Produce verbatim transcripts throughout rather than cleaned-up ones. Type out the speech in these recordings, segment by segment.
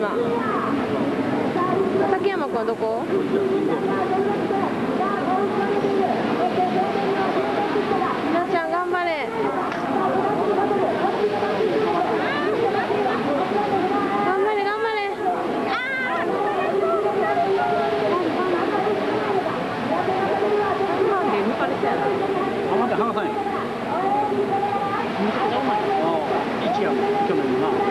今。竹山君はどこ？みなちゃん頑張れ。頑張れ頑張れ。抜かれたやろ。 あ、まだ離さんや。めちゃくちゃうまい。ああ、一や去年な。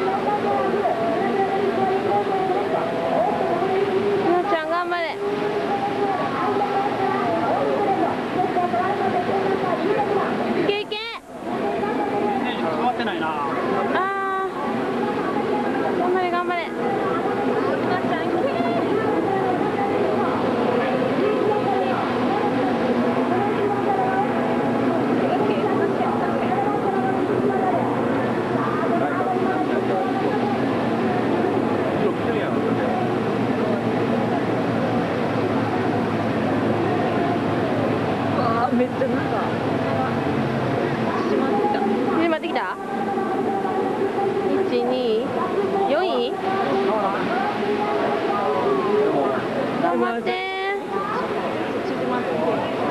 みなちゃん頑張れ。いけいけ。 変わってないな。 ああ。頑張れ頑張れ。みなちゃんいけ。めっちゃなんか縮まってきた。縮まってきた。一二四位。頑張って。縮まって。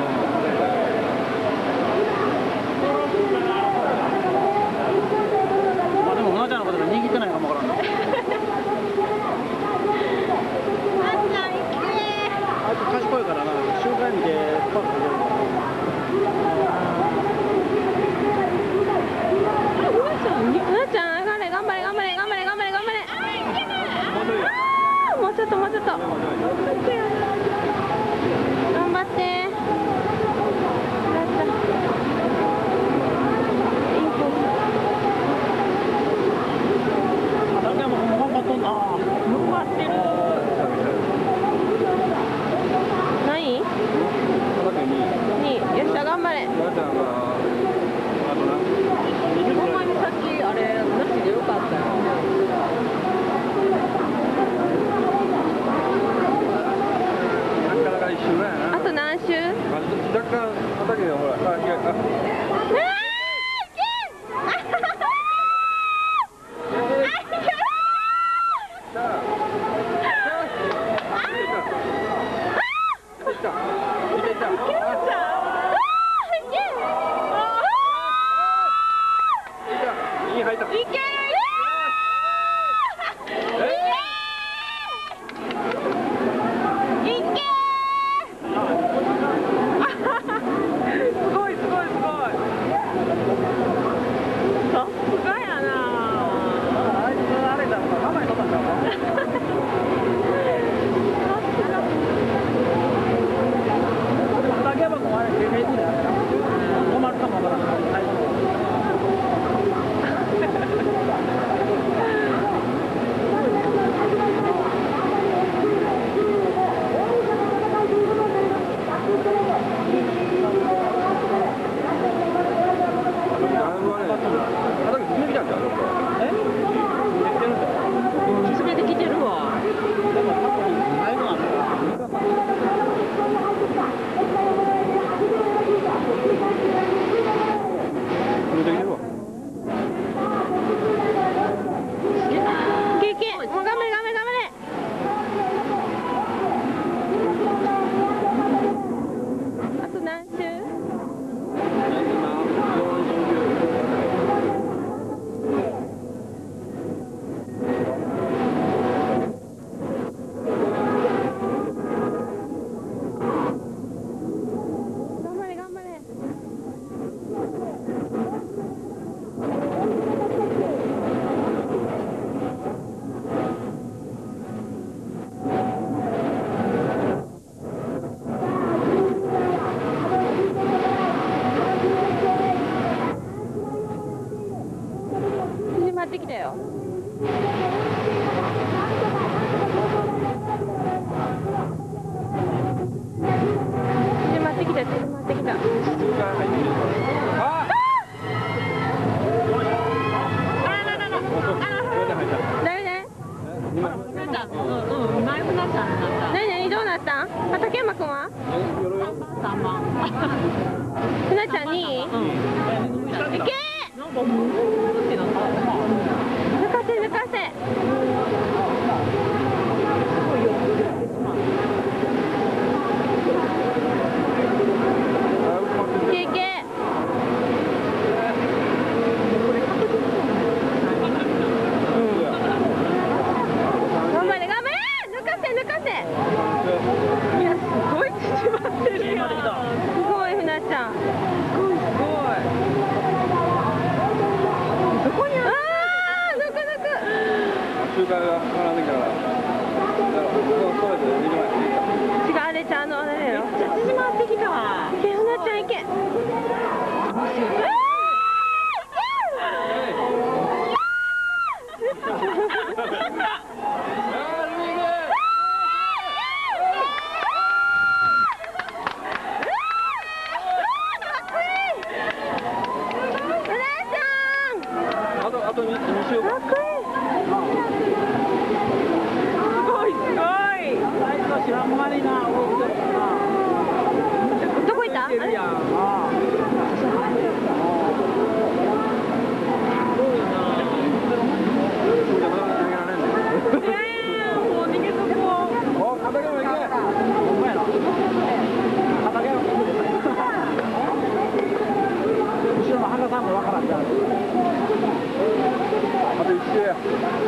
まあでもなちゃんのことで握ってないかもわからんな。なちゃんいけ。 あいつ賢いからな。周回見てスパッと出るから。 もうちょっともうちょっと頑張って竹山君頑張っとんな。頑張ってる。 何？によっしゃ頑張れ。ほんまにさっきあれなしでよかったよ。あと何周？ 若干畑でほら、あ、いや、あ。 いける。ってきたよ。縮まってきた、縮まってきた。何何どうなったん？あ、竹山くんは？さんばん。ひなちゃんにい？いけー！抜かせ抜かせ。 周回が絡んできたから。だからストレートでにじまえ。 違う、あれちゃんのあれやろ。 めっちゃ縮まってきたわ。 いけ、ふなちゃんいけ。 あとあとに周かっこいい。 すごいすごい。最初知らん間にな。 どこ行った？あれ？ すごいな。もう逃げとこう。 お、片側行け。 ほんまやな。片側も後ろの羽賀さんもわからんじゃん。 あと一周や。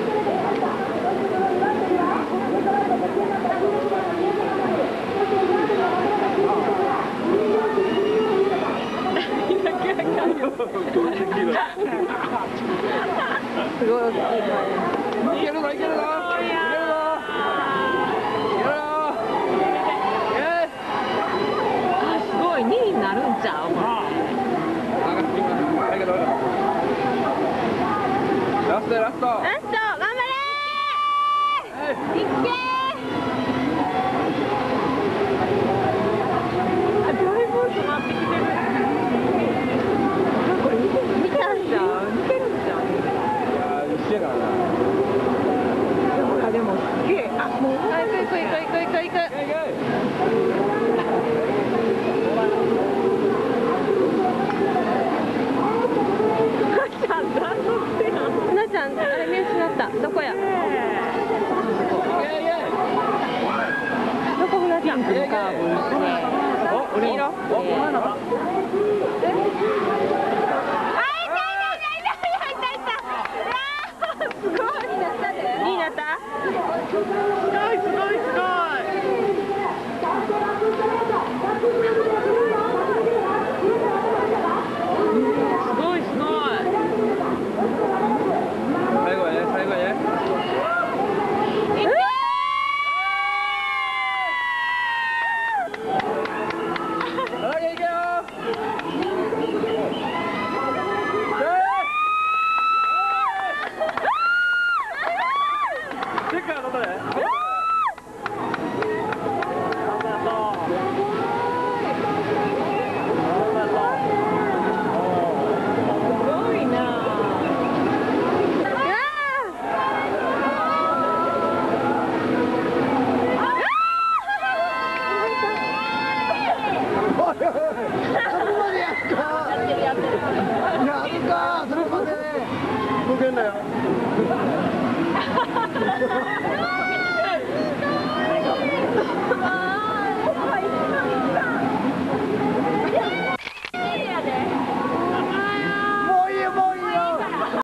すごい大きい声。 いけるぞいけるぞ。いけるぞ。いけるぞ。 あ、すごいにになるんちゃう？ ラストラスト。 ラスト、頑張れー。いけー。 だいぶ詰まってきてる。これ見たんじゃん。見てるんじゃん。 いやー、一緒やからな。 ほらでもすげえ。あ、もう行く行く行く行く行く行く。ふなちゃん、あれ見失った。どこや？どこふなちゃん？ カーブ。 お、黄色？すごい。になった？ すごいすごいすごい。すごいすごい。 最後やね、最後やね。あげいけよ。チェッカーどれ？動けんだよ。